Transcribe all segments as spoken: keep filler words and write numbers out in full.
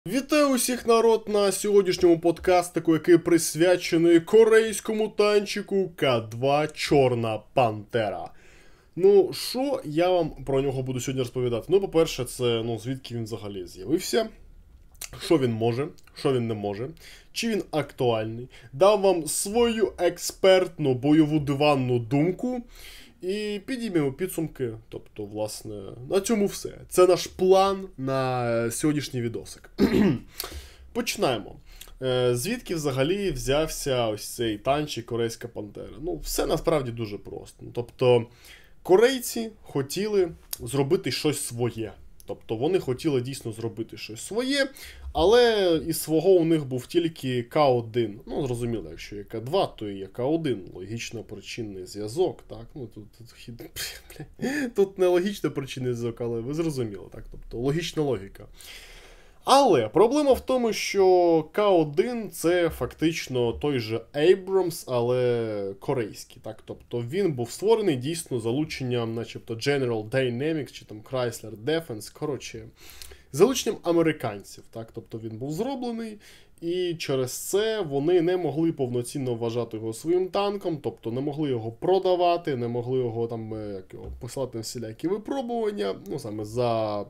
Вітаю усіх, народ, на сьогоднішньому подкастику, який присвячений корейському танчику К два Чорна Пантера. Ну, що я вам про нього буду сьогодні розповідати? Ну, по-перше, це, ну, звідки він взагалі з'явився, що він може, що він не може, чи він актуальний. Дам вам свою експертну бойову диванну думку і підіймемо підсумки. Тобто, власне, на цьому все. Це наш план на сьогоднішній відосик. Починаємо. Звідки взагалі взявся ось цей танчик Корейська Пантера? Ну, все насправді дуже просто. Тобто, корейці хотіли зробити щось своє. Тобто, вони хотіли дійсно зробити щось своє, але із свого у них був тільки К один. Ну, зрозуміло, якщо є К два, то і є К один. Логічно-причинний зв'язок, так? Ну, тут, тут, тут не логічно причинний зв'язок, але ви зрозуміли, так? Тобто, логічна логіка. Але проблема в тому, що К один це фактично той же Abrams, але корейський. Так? Тобто він був створений дійсно залученням, начебто General Dynamics чи там Chrysler Defense, коротше, залученням американців. Так? Тобто він був зроблений, і через це вони не могли повноцінно вважати його своїм танком, тобто не могли його продавати, не могли його там як його, посилати на всілякі випробування, ну саме за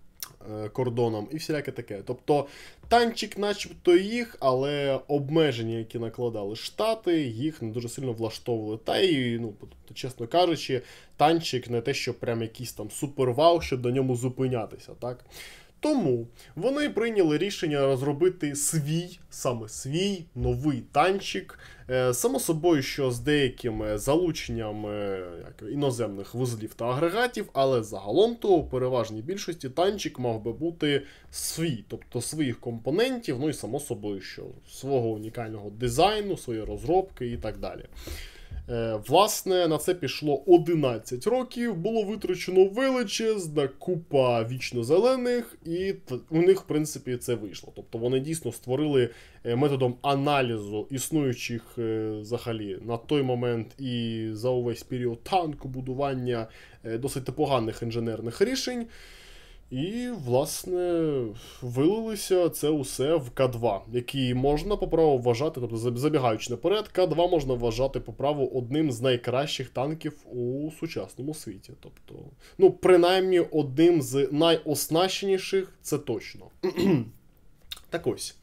кордоном і всіляке таке. Тобто танчик начебто їх, але обмеження, які накладали Штати, їх не дуже сильно влаштовували. Та і, ну, чесно кажучи, танчик не те, що прям якийсь там супервау, щоб на ньому зупинятися, так? Тому вони прийняли рішення розробити свій, саме свій новий танчик. Само собою, що з деяким залученням як, іноземних вузлів та агрегатів, але загалом то у переважній більшості танчик мав би бути свій, тобто своїх компонентів, ну і само собою, що свого унікального дизайну, своєї розробки і так далі. Власне, на це пішло одинадцять років, було витрачено величезна купа вічно-зелених, і у них, в принципі, це вийшло. Тобто вони дійсно створили методом аналізу існуючих взагалі на той момент і за увесь період танку будування досить непоганих інженерних рішень. І, власне, вилилося це усе в К два, який можна по праву вважати, тобто забігаючи наперед, К два можна вважати по праву одним з найкращих танків у сучасному світі. Тобто, ну, принаймні, одним з найоснащеніших, це точно. Так ось.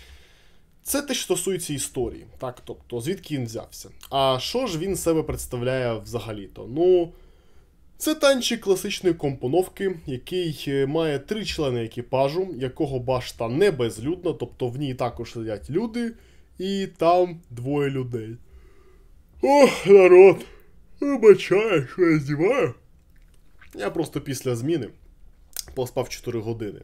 Це те, що стосується історії, так, тобто, звідки він взявся. А що ж він себе представляє взагалі-то? Ну, це танчик класичної компоновки, який має три члени екіпажу, якого башта не безлюдна, тобто в ній також сидять люди, і там двоє людей. Ох, народ, вибачаю, що я знімаю. Я просто після зміни поспав чотири години.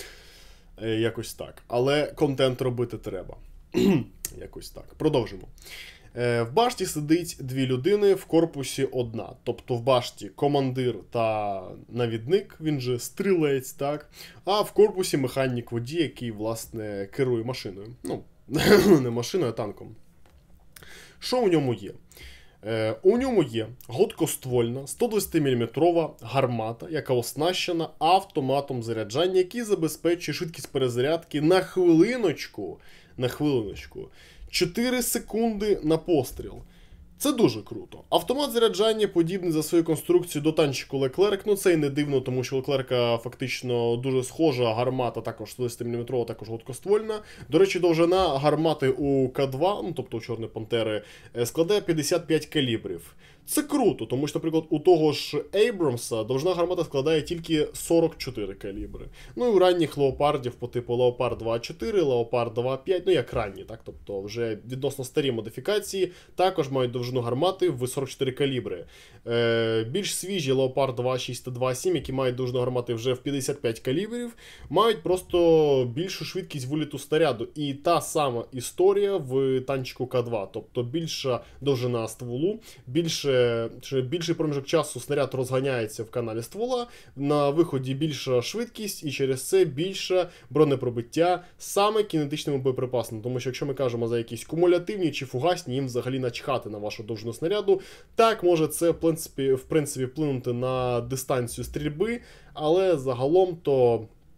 Якось так. Але контент робити треба. Якось так. Продовжимо. В башті сидить дві людини, в корпусі одна. Тобто в башті командир та навідник, він же стрілець, так? А в корпусі механік водій, який, власне, керує машиною. Ну, не машиною, а танком. Що у ньому є? Е, у ньому є гладкоствольна сто двадцять міліметрова гармата, яка оснащена автоматом заряджання, який забезпечує швидкість перезарядки на хвилиночку, на хвилиночку, чотири секунди на постріл. Це дуже круто. Автомат заряджання подібний за своєю конструкцією до танчику Leclerc. Ну це і не дивно, тому що Leclerc фактично дуже схожа, гармата також сто двадцять міліметрова, також гладкоствольна. До речі, довжина гармати у К два, ну тобто у Чорної Пантери, складає п'ятдесят п'ять калібрів. Це круто, тому що, наприклад, у того ж Ейбрамса довжина гармата складає тільки сорок чотири калібри. Ну і у ранніх леопардів по типу Леопард два чотири, Леопард два п'ять, ну як ранні, так, тобто вже відносно старі модифікації, також мають довжину гармати в сорок чотири калібри. Е, більш свіжі Леопард два шість та два сім, які мають довжину гармати вже в п'ятдесят п'ять калібрів, мають просто більшу швидкість виліту снаряду. І та сама історія в танчику К два, тобто більша довжина стволу, більше більший проміжок часу снаряд розганяється в каналі ствола, на виході більша швидкість і через це більше бронепробиття саме кінетичними боєприпасами. Тому що якщо ми кажемо за якісь кумулятивні чи фугасні, їм взагалі начхати на вашу довжину снаряду. Так, може це в принципі, в принципі вплинути на дистанцію стрільби, але загалом то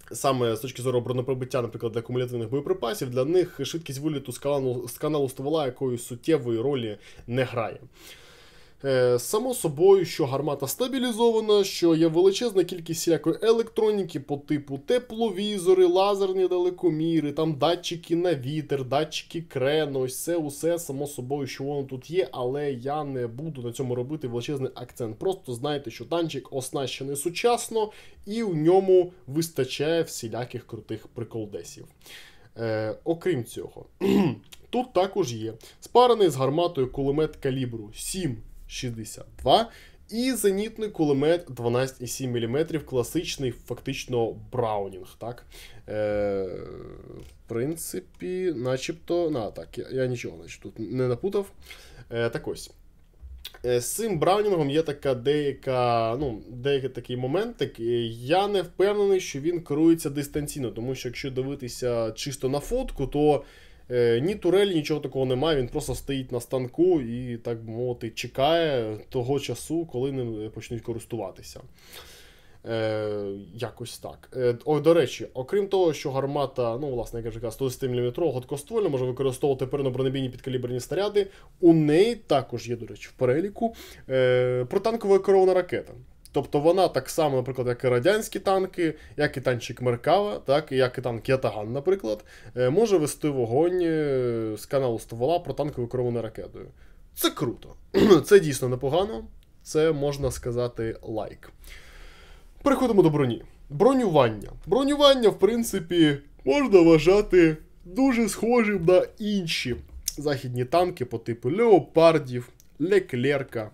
саме з точки зору бронепробиття, наприклад, для кумулятивних боєприпасів, для них швидкість виліту з каналу, з каналу ствола якоїсь суттєвої ролі не грає. Е, само собою, що гармата стабілізована, що є величезна кількість всілякої електроніки по типу тепловізори, лазерні далекоміри, там датчики на вітер, датчики крену, ось це усе само собою, що воно тут є, але я не буду на цьому робити величезний акцент. Просто знайте, що танчик оснащений сучасно і в ньому вистачає всіляких крутих приколдесів. Е, окрім цього, тут також є спарений з гарматою кулемет калібру сім шістдесят два і зенітний кулемет дванадцять цілих сім міліметрів, класичний фактично браунінг. Так? Е, в принципі, начебто, на, так, я, я нічого значить, тут не напутав. Е, так ось. З цим браунінгом є така деяка, ну, деякий такий моментик. Я не впевнений, що він керується дистанційно, тому що якщо дивитися чисто на фотку, то е, ні турелі, нічого такого немає, він просто стоїть на станку і, так би мовити, чекає того часу, коли ним почнуть користуватися. Е, якось так. Е, о, до речі, окрім того, що гармата, ну, власне, як я вже казав, сто десять міліметрів гладкоствольна, може використовувати перно-бронебійні підкаліберні снаряди, у неї також є, до речі, в переліку е, протанкова керована ракета. Тобто вона так само, наприклад, як і радянські танки, як і танчик Меркава, так, як і танк Ятаган, наприклад, е, може вести вогонь е, з каналу ствола протанковою керованою ракетою. Це круто. Це дійсно непогано. Це, можна сказати, лайк. Переходимо до броні. Бронювання. Бронювання, в принципі, можна вважати дуже схожим на інші західні танки по типу Леопардів, Леклерка,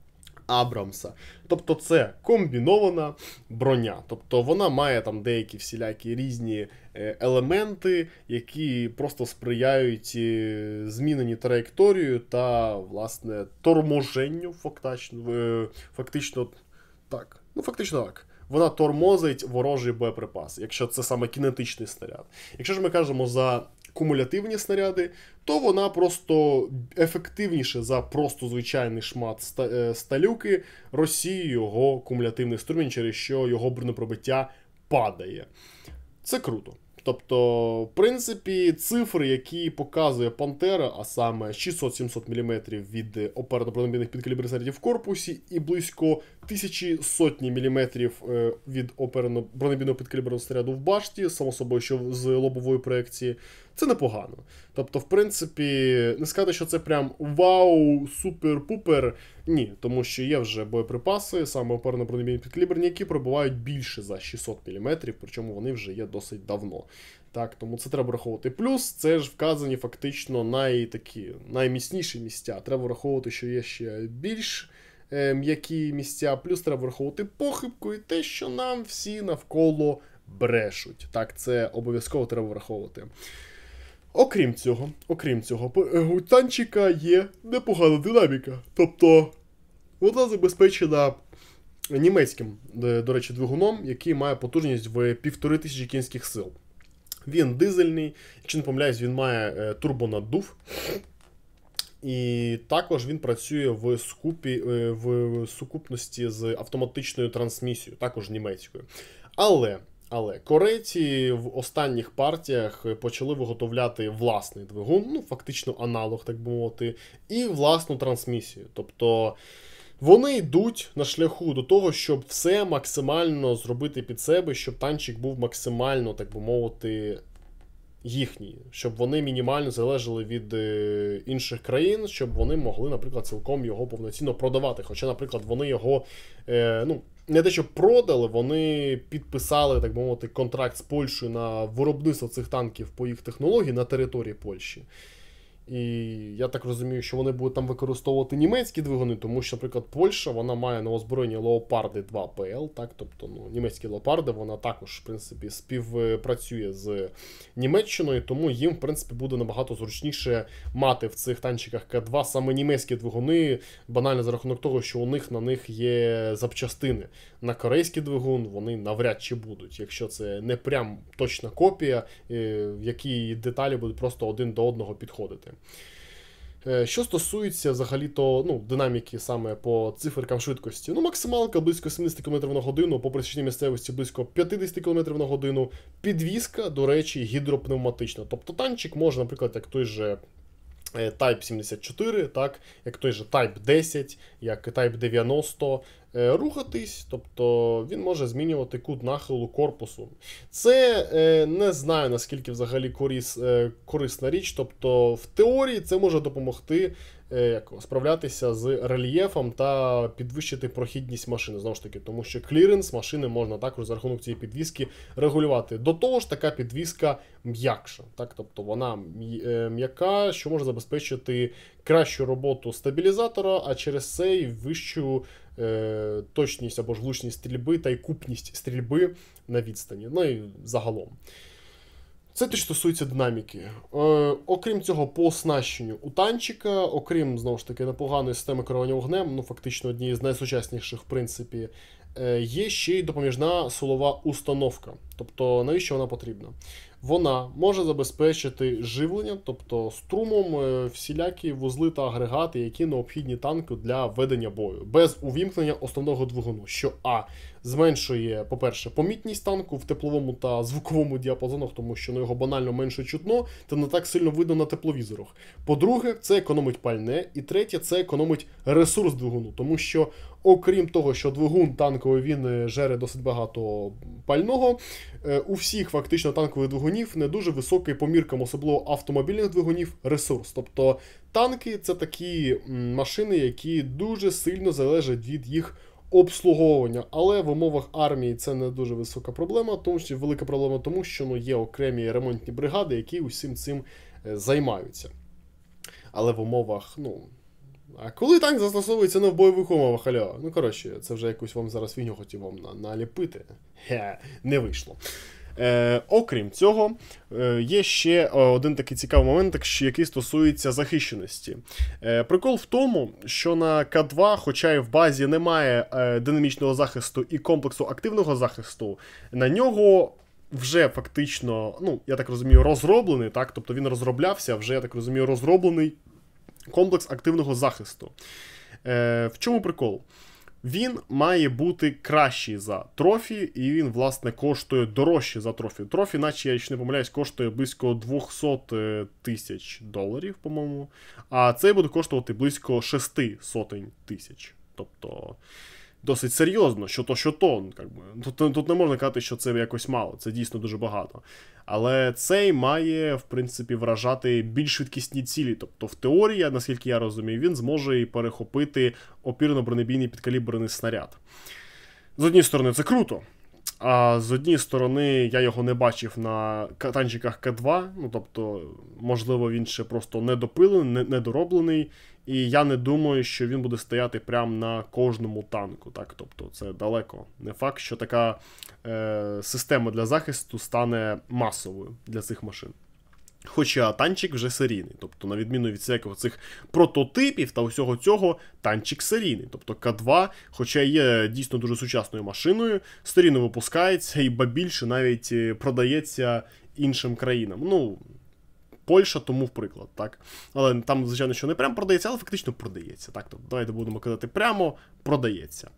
Абрамса. Тобто це комбінована броня. Тобто вона має там деякі всілякі різні елементи, які просто сприяють зміненні траєкторію та, власне, торможенню фактично, фактично так. Ну, фактично так. Вона тормозить ворожий боєприпас, якщо це саме кінетичний снаряд. Якщо ж ми кажемо за кумулятивні снаряди, то вона просто ефективніше за просто звичайний шмат сталюки розсіює його кумулятивний струмінь, через що його бронепробиття падає. Це круто. Тобто, в принципі, цифри, які показує Пантера, а саме шістсот-сімсот міліметрів від оперно-бронебійних підкаліберних снарядів в корпусі і близько тисячі сотні міліметрів від оперно-бронебійного підкаліберного снаряду в башті, само собою, що з лобової проекції, це непогано. Тобто, в принципі, не сказати, що це прям вау, супер-пупер, ні, тому що є вже боєприпаси, саме оперно-бронебійні підкаліберні, які пробувають більше за шістсот міліметрів, причому вони вже є досить давно. Так, тому це треба враховувати. Плюс це ж вказані фактично най, такі, найміцніші місця. Треба враховувати, що є ще більш е, м'які місця, плюс треба враховувати похибку і те, що нам всі навколо брешуть. Так, це обов'язково треба враховувати. Окрім цього, окрім цього, у танчика є непогана динаміка. Тобто, вона забезпечена німецьким, до речі, двигуном, який має потужність в півтори тисячі кінських сил. Він дизельний, якщо не помиляюсь, він має турбонаддув. І також він працює в, скупі, в сукупності з автоматичною трансмісією, також німецькою. Але... Але корейці в останніх партіях почали виготовляти власний двигун, ну, фактично аналог, так би мовити, і власну трансмісію. Тобто вони йдуть на шляху до того, щоб все максимально зробити під себе, щоб танчик був максимально, так би мовити, їхній. Щоб вони мінімально залежали від е, інших країн, щоб вони могли, наприклад, цілком його повноцінно продавати. Хоча, наприклад, вони його, е, ну, не те, що продали, вони підписали, так би мовити, контракт з Польщею на виробництво цих танків по їх технології на території Польщі. І я так розумію, що вони будуть там використовувати німецькі двигуни, тому що, наприклад, Польща, вона має на озброєнні Леопарди два пі ел, так, тобто, ну, німецькі Леопарди, вона також, в принципі, співпрацює з Німеччиною, тому їм, в принципі, буде набагато зручніше мати в цих танчиках К два саме німецькі двигуни, банально за рахунок того, що у них на них є запчастини. На корейський двигун вони навряд чи будуть, якщо це не прям точна копія, в якій деталі будуть просто один до одного підходити. Що стосується взагалі-то ну, динаміки саме по циферкам швидкості, ну максималка близько сімдесят кілометрів на годину, по пересічній місцевості близько п'ятдесят кілометрів на годину, підвізка, до речі, гідропневматична. Тобто танчик може, наприклад, як той же Type сімдесят чотири, так, як той же Type десять, як Type дев'яносто, рухатись, тобто він може змінювати кут нахилу корпусу. Це е, не знаю, наскільки взагалі корис, е, корисна річ, тобто в теорії це може допомогти е, як, справлятися з рельєфом та підвищити прохідність машини, знову ж таки, тому що кліренс машини можна також за рахунок цієї підвіски регулювати. До того ж, така підвіска м'якша, так, тобто вона м'яка, що може забезпечити кращу роботу стабілізатора, а через це й вищу е, точність або ж влучність стрільби та й купність стрільби на відстані. Ну і загалом. Це те, що стосується динаміки. Е, окрім цього, по оснащенню у танчика, окрім, знову ж таки, непоганої системи керування вогнем, ну фактично однієї з найсучасніших, в принципі, е, є ще й допоміжна силова установка. Тобто, навіщо вона потрібна? Вона може забезпечити живлення, тобто струмом всілякі вузли та агрегати, які необхідні танку для ведення бою, без увімкнення основного двигуну, що а. зменшує, по-перше, помітність танку в тепловому та звуковому діапазонах, тому що ну, його банально менше чутно, та не так сильно видно на тепловізорах. По-друге, це економить пальне, і третє, це економить ресурс двигуну, тому що, окрім того, що двигун танковий, він жере досить багато пального, у всіх фактично танкових двигунів не дуже високий по міркам, особливо автомобільних двигунів, ресурс. Тобто танки – це такі машини, які дуже сильно залежать від їх обслуговування. Але в умовах армії це не дуже висока проблема, тому що велика проблема тому, що ну, є окремі ремонтні бригади, які усім цим займаються. Але в умовах, ну... А коли танк застосовується не в бойових умовах, алло, ну коротше, це вже якусь вам зараз фігню хотів вам наліпити. Хе, не вийшло. Е, окрім цього, е, є ще один такий цікавий момент, який стосується захищеності. Е, прикол в тому, що на К два, хоча і в базі немає е, динамічного захисту і комплексу активного захисту, на нього вже фактично, ну, я так розумію, розроблений, так, тобто він розроблявся, вже, я так розумію, розроблений комплекс активного захисту. Е, в чому прикол? Він має бути кращий за трофі, і він, власне, коштує дорожче за трофі. Трофі, наче, я ще не помиляюсь, коштує близько двісті тисяч доларів, по-моєму. А цей буде коштувати близько шість сотень тисяч. Тобто, досить серйозно, що то, що то. Тут, тут не можна казати, що це якось мало, це дійсно дуже багато. Але цей має, в принципі, вражати більш швидкісні цілі. Тобто, в теорії, наскільки я розумію, він зможе і перехопити опірно-бронебійний підкаліберний снаряд. З однієї сторони, це круто. А з однієї сторони, я його не бачив на танчиках К два. Ну, тобто, можливо, він ще просто недопилений, недороблений. І я не думаю, що він буде стояти прямо на кожному танку. Так? Тобто, це далеко не факт, що така е, система для захисту стане масовою для цих машин. Хоча танчик вже серійний. Тобто, на відміну від всяких цих прототипів та усього цього, танчик серійний. Тобто К два, хоча є дійсно дуже сучасною машиною, серійно випускається і ба більше навіть продається іншим країнам. Ну, Польща тому в приклад, так? Але там, звичайно, що не прямо продається, але фактично продається. Так, тобто, давайте будемо казати прямо, продається.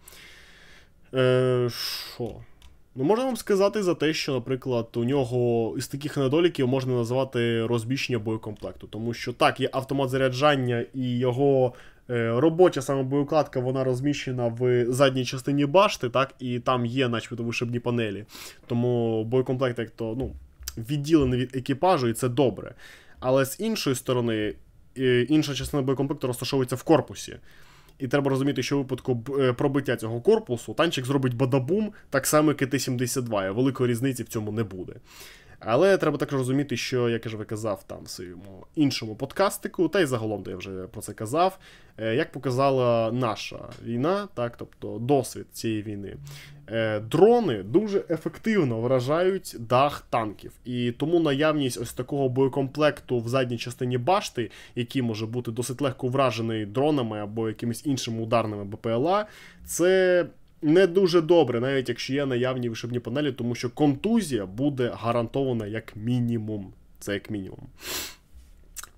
Е, що? Ну, можна вам сказати за те, що, наприклад, у нього із таких недоліків можна назвати розбіщення боєкомплекту. Тому що, так, є автомат заряджання і його е, робоча саме боєукладка, вона розміщена в задній частині башти, так, і там є, начебто, вишибні панелі. Тому боєкомплект, як то, ну, відділений від екіпажу, і це добре. Але з іншої сторони, інша частина боєкомплекту розташовується в корпусі. І треба розуміти, що у випадку пробиття цього корпусу танчик зробить бадабум, так само, як і Т сімдесят два, і великої різниці в цьому не буде. Але треба також розуміти, що, як я вже казав там в своєму іншому подкастику, та й загалом, де я вже про це казав, як показала наша війна, так, тобто досвід цієї війни, дрони дуже ефективно вражають дах танків. І тому наявність ось такого боєкомплекту в задній частині башти, який може бути досить легко вражений дронами або якимись іншими ударними Б П Л А, це не дуже добре, навіть якщо є наявні вишибні панелі, тому що контузія буде гарантована як мінімум. Це як мінімум.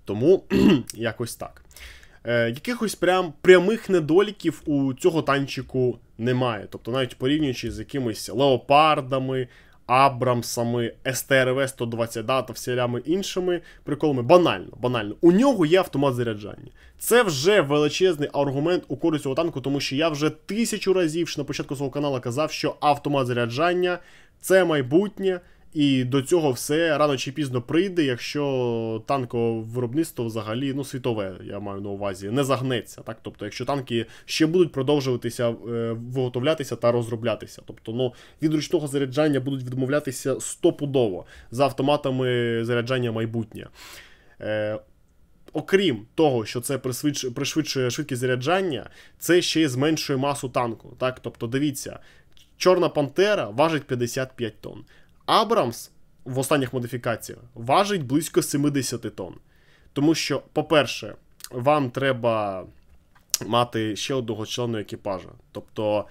Тому якось так. Е, якихось прям прямих недоліків у цього танчику немає. Тобто навіть порівнюючи з якимись леопардами, Абрамсами, ес те ер ве сто двадцять та всілями іншими приколами. Банально, банально. У нього є автомат заряджання. Це вже величезний аргумент у користь цього танку, тому що я вже тисячу разів ще на початку свого каналу казав, що автомат заряджання – це майбутнє, і до цього все рано чи пізно прийде, якщо танкове виробництво взагалі, ну світове, я маю на увазі, не загнеться. Так? Тобто, якщо танки ще будуть продовжуватися е, виготовлятися та розроблятися. Тобто, ну, від ручного заряджання будуть відмовлятися стопудово за автоматами заряджання майбутнє. Е, Окрім того, що це пришвидшує швидкість заряджання, це ще й зменшує масу танку. Так? Тобто, дивіться, Чорна Пантера важить п'ятдесят п'ять тонн. Абрамс в останніх модифікаціях важить близько сімдесят тонн. Тому що, по-перше, вам треба мати ще одного члена екіпажа. Тобто,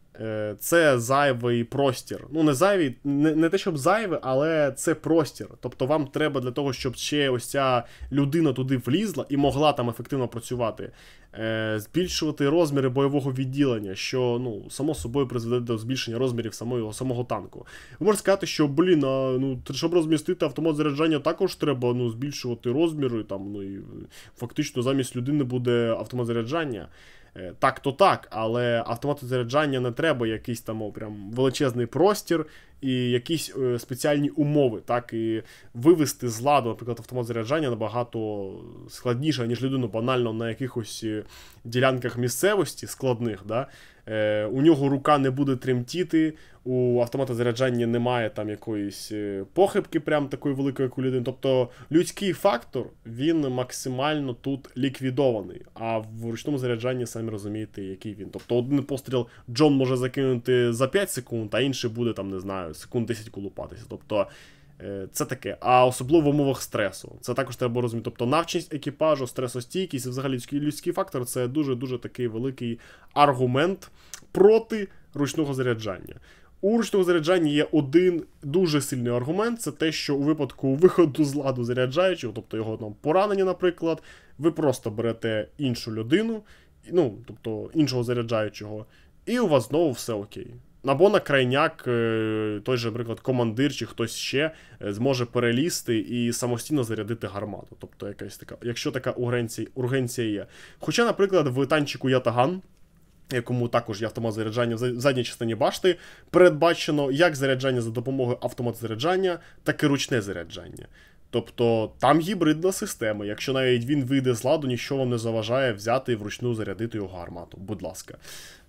це зайвий простір. Ну, не зайвий, не, не те, щоб зайвий, але це простір. Тобто вам треба для того, щоб ще ось ця людина туди влізла і могла там ефективно працювати, е, збільшувати розміри бойового відділення, що, ну, само собою призведе до збільшення розмірів самого, самого танку. Ви можете сказати, що, блін, а, ну, щоб розмістити автомат заряджання, також треба, ну, збільшувати розміри, там, ну, і фактично замість людини буде автомат заряджання. Так-то так, але автомату заряджання не треба якийсь там о, прям величезний простір і якісь е, спеціальні умови, так, і вивести з ладу, наприклад, автомат заряджання набагато складніше, ніж людину банально на якихось ділянках місцевості складних, да? Е, у нього рука не буде тремтіти, у автомата заряджання немає там якоїсь похибки прям такої великої, як у людини. Тобто людський фактор, він максимально тут ліквідований, а в ручному заряджанні, самі розумієте, який він. Тобто один постріл Джон може закинути за п'ять секунд, а інший буде, там, не знаю, секунд десять колупатися. Тобто це таке. А особливо в умовах стресу. Це також треба розуміти. Тобто навченість екіпажу, стресостійкість і взагалі людський, людський фактор – це дуже-дуже такий великий аргумент проти ручного заряджання. У ручного заряджання є один дуже сильний аргумент, це те, що у випадку виходу з ладу заряджаючого, тобто його там поранення, наприклад, ви просто берете іншу людину, ну, тобто іншого заряджаючого, і у вас знову все окей. Або на крайняк той же, наприклад, командир чи хтось ще зможе перелізти і самостійно зарядити гармату. Тобто якась така, якщо така ургенція, ургенція є. Хоча, наприклад, в танчику Ятаган, якому також є автомат заряджання в задній частині башти, передбачено як заряджання за допомогою автомату заряджання, так і ручне заряджання. Тобто там гібридна система. Якщо навіть він вийде з ладу, нічого вам не заважає взяти і вручну зарядити його гармату. Будь ласка.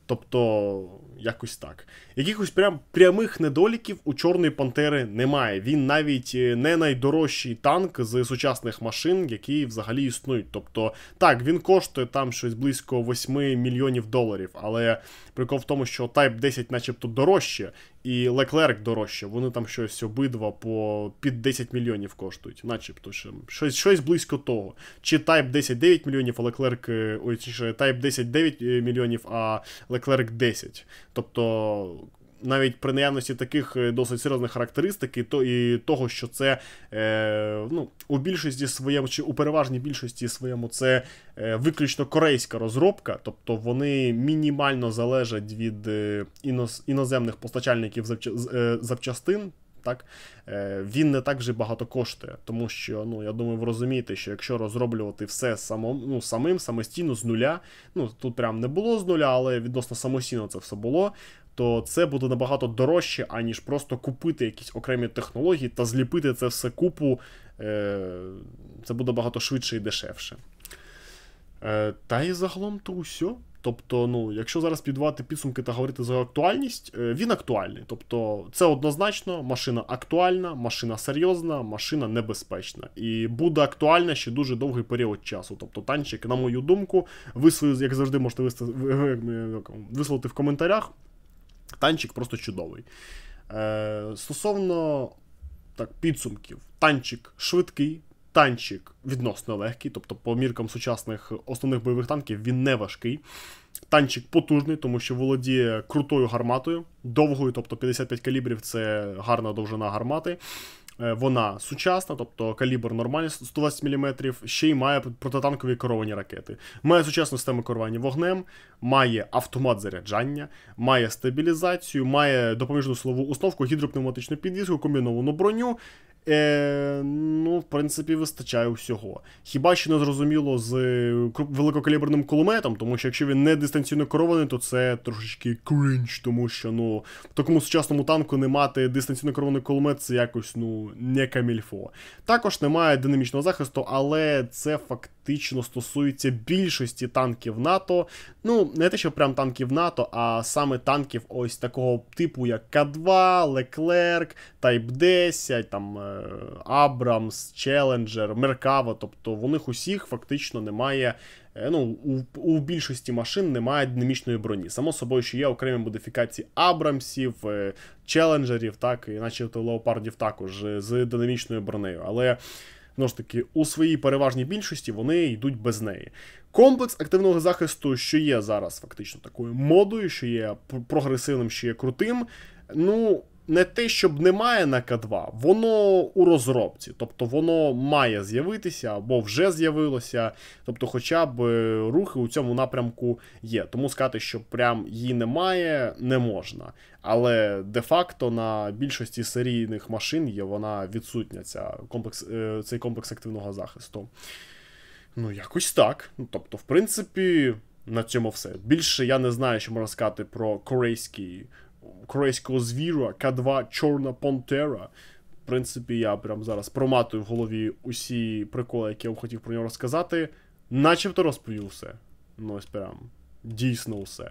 Тобто, якось так. Якихось прям прямих недоліків у Чорної Пантери немає. Він навіть не найдорожчий танк з сучасних машин, які взагалі існують. Тобто, так, він коштує там щось близько восьми мільйонів доларів, але прикол в тому, що Type десять начебто дорожче, і Leclerc дорожче. Вони там щось обидва по під десять мільйонів коштують, начебто. Щось, щось близько того. Чи Type десять дев'ять мільйонів, а Leclerc, ой, чи Type десять дев'ять мільйонів, а Leclerc десять. Тобто, навіть при наявності таких досить серйозних характеристик і, то, і того, що це е, ну, у більшості своєму, чи у переважній більшості своєму це е, виключно корейська розробка, тобто вони мінімально залежать від е, іноз, іноземних постачальників запча, е, запчастин, так, е, він не так вже багато коштує, тому що, ну, я думаю, ви розумієте, що якщо розроблювати все самом, ну, самим, самостійно, з нуля, ну, тут прям не було з нуля, але відносно самостійно це все було, то це буде набагато дорожче, аніж просто купити якісь окремі технології та зліпити це все купу, е, це буде багато швидше і дешевше. Е, та і загалом то усе. Тобто, ну, якщо зараз підводити підсумки та говорити за актуальність, він актуальний. Тобто, це однозначно, машина актуальна, машина серйозна, машина небезпечна. І буде актуальна ще дуже довгий період часу. Тобто, танчик, на мою думку, ви свою, як завжди, можете висловити в коментарях. Танчик просто чудовий. Е, стосовно так, підсумків, танчик швидкий, танчик відносно легкий, тобто по міркам сучасних основних бойових танків він не важкий. Танчик потужний, тому що володіє крутою гарматою, довгою, тобто п'ятдесят п'ять калібрів – це гарна довжина гармати. Вона сучасна, тобто калібр нормальний сто двадцять міліметрів, ще й має протитанкові керовані ракети. Має сучасну систему керування вогнем, має автомат заряджання, має стабілізацію, має допоміжну силову установку, гідропневматичну підвіску, комбіновану броню. Е, ну, в принципі, вистачає всього. Хіба що не зрозуміло з великокаліберним кулеметом, тому що якщо він не дистанційно керований, то це трошечки кринж, тому що, ну, в такому сучасному танку не мати дистанційно керований кулемет, це якось, ну, не камільфо. Також немає динамічного захисту, але це фактично стосується більшості танків НАТО. Ну, не те, що прям танків НАТО, а саме танків ось такого типу, як К два, Леклерк, Тайп десять, там, Абрамс, Челенджер, Меркава, тобто в них усіх фактично немає, ну, у, у більшості машин немає динамічної броні. Само собою, що є окремі модифікації Абрамсів, Челенджерів, так, і начебто Леопардів також з динамічною бронею, але, знову ж таки, у своїй переважній більшості вони йдуть без неї. Комплекс активного захисту, що є зараз фактично такою модою, що є прогресивним, що є крутим, ну, не те, щоб немає на К два, воно у розробці, тобто воно має з'явитися, або вже з'явилося, тобто хоча б рухи у цьому напрямку є. Тому сказати, що прям її немає, не можна. Але де-факто на більшості серійних машин є вона відсутня, ця комплекс, цей комплекс активного захисту. Ну, якось так. Ну, тобто, в принципі, на цьому все. Більше я не знаю, що можна сказати про корейський корейського звіра, К два Чорна Пантера. В принципі, я прямо зараз проматую в голові усі приколи, які я вам хотів про нього розказати. Начебто розповів все. Ну, ось прям дійсно все.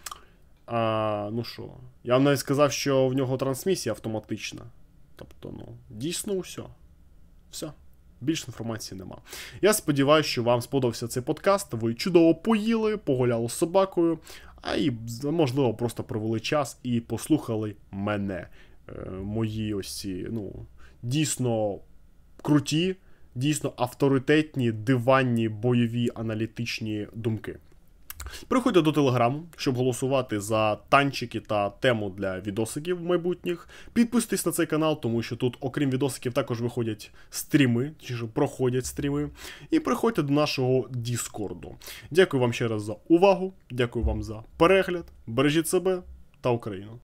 А, ну що, я вам навіть сказав, що в нього трансмісія автоматична. Тобто, ну, дійсно все. Все. Більше інформації нема. Я сподіваюся, що вам сподобався цей подкаст. Ви чудово поїли, погуляли з собакою, а і, можливо, просто провели час і послухали мене. Е, мої ось ці, ну, дійсно круті, дійсно авторитетні, диванні, бойові, аналітичні думки. Приходьте до Телеграму, щоб голосувати за танчики та тему для відосиків майбутніх. Підписуйтесь на цей канал, тому що тут, окрім відосиків, також виходять стріми, чи ж проходять стріми. І приходьте до нашого Діскорду. Дякую вам ще раз за увагу, дякую вам за перегляд, бережіть себе та Україну.